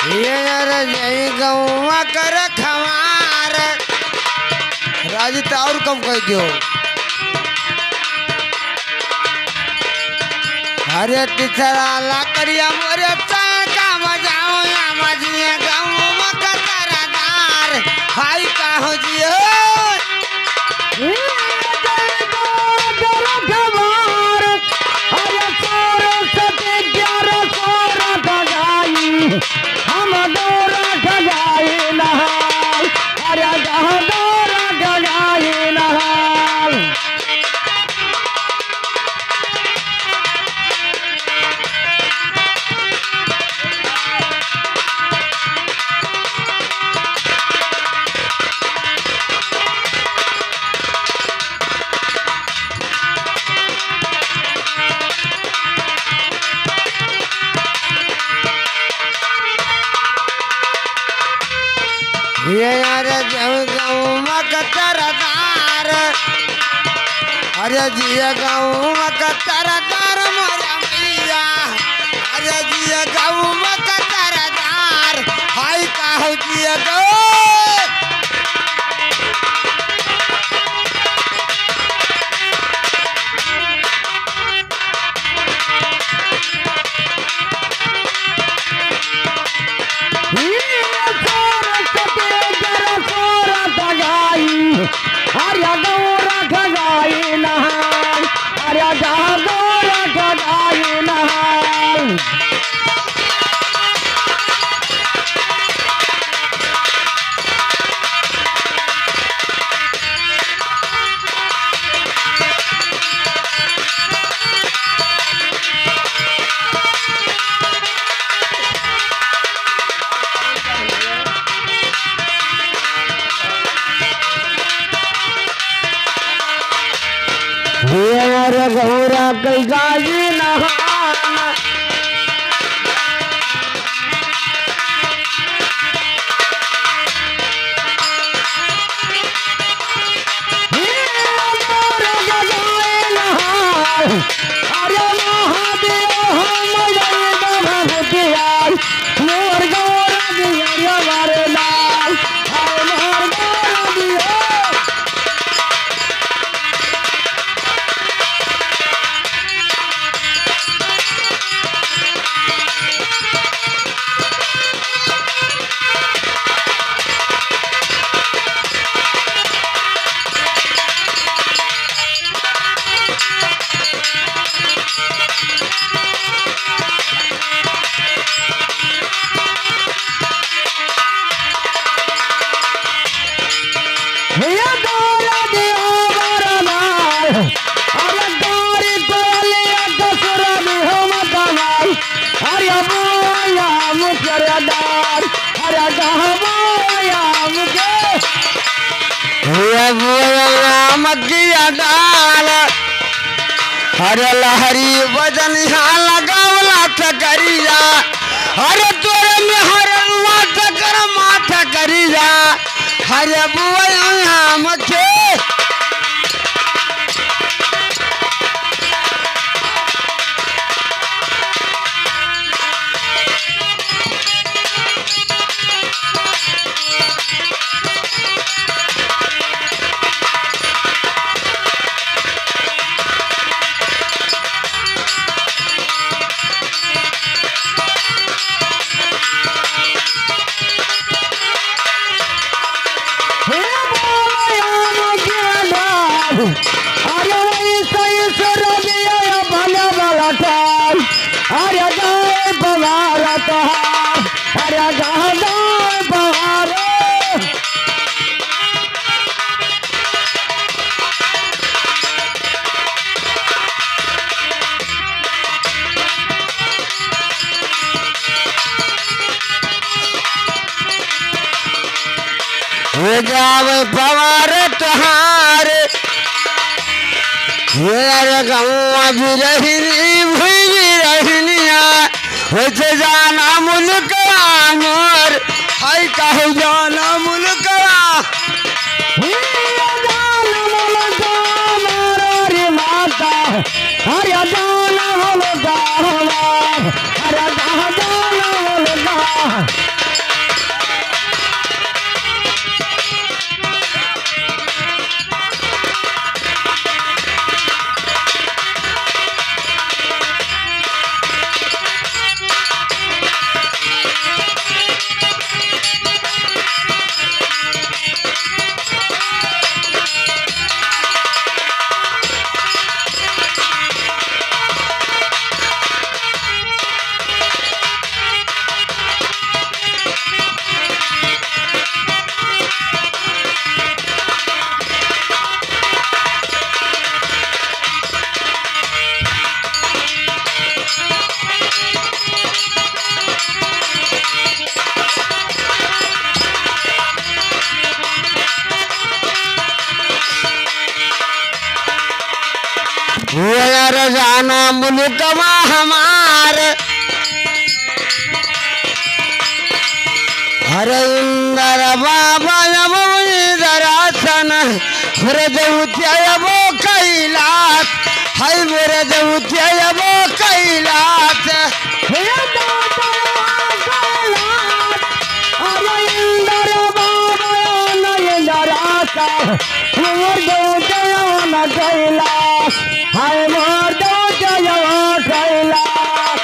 ये जय गौवा कर खमार राजी तो और कम कह दियो। हरे तिथरा ला करिया मोरे चार का मजाओ या मजिए गौवा का तरदार हाय का हो जियो। ये यार गौवा का तरदार अरे जिया गौवा का तरदार मोरा मैया अरे जिया गौवा का तरदार हाय का हो जिया गौ। गौरा कई गाली नहाना अरे महादेव मोर गौरा दिया मारे लाल मोर गौरा दिया। हरे लहरी वजन यहाँ लगावला ठकरिया हरे तोरे में हरे माथा करिया हरे बुआ यहाँ मखे जावे पवार तहार ये गौवा भी रहनी भूल रहनिया हो जाना मुल्क मोर हाय कहू जाना मुल्क माता हरे जाना मुल्क हरे जाना मुल्क इंदर जाना मुल्कवा हमार हरे इंदर बाबा दरासन मेरे देवत्याबो कैलास हाय मेरे देवत्याबो कैलास कैलाश हाय मोर दो जय कैलाश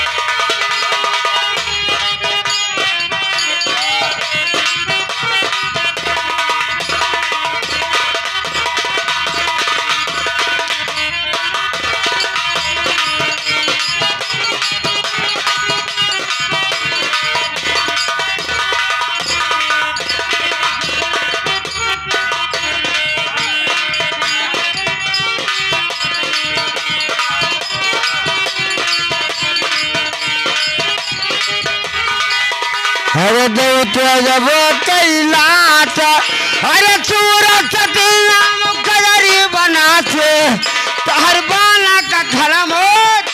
अरे देवत्या जब कैलाश अरे चूरा चटीला मुखरी बनाते तहर बाला का खलम हो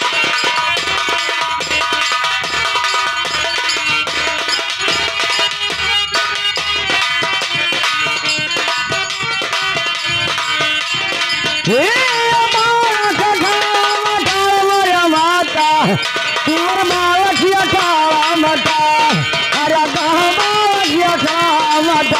माता तुम मालकिया काला मता अरे मालकिया काला मता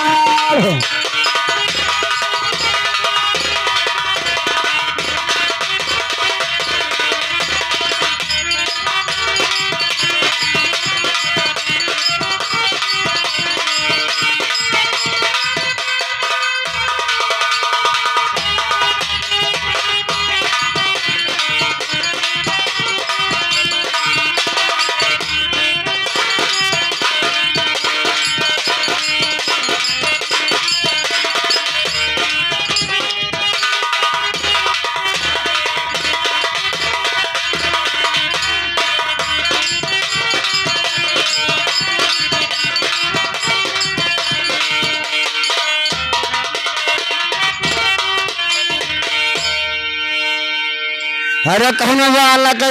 अरे कहने वाला का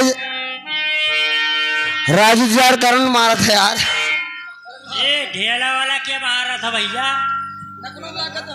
राजू यार करण मारा था यार ये ढेला वाला क्या मार रहा था भैया।